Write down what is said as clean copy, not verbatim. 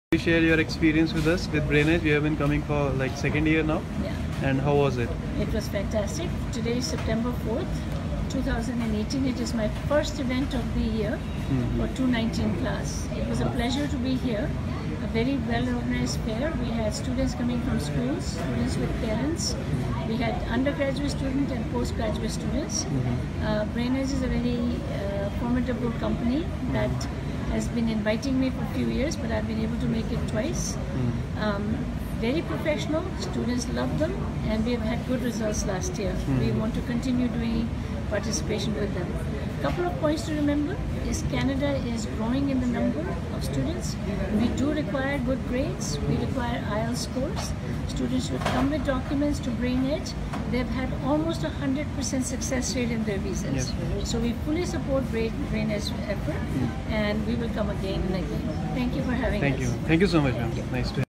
Share your experience with us with BrainEdge. We have been coming for like second year now. Yeah. And how was it? It was fantastic. Today is September 4th, 2018. It is my first event of the year for 219 class. It was a pleasure to be here. A very well-organized fair. We had students coming from schools, students with parents. We had undergraduate students and postgraduate students. BrainEdge is a very formidable company that has been inviting me for a few years, but I've been able to make it twice. Very professional, students love them, and we have had good results last year. We want to continue doing participation with them. A couple of points to remember is Canada is growing in the number of students. We do require good grades. We require IELTS scores. Students should come with documents to BrainEdge. They've had almost 100% success rate in their visas. Yes. So we fully support BrainEdge effort, and we will come again and again. Thank you for having us. Thank you. Thank you so much, ma'am. Nice to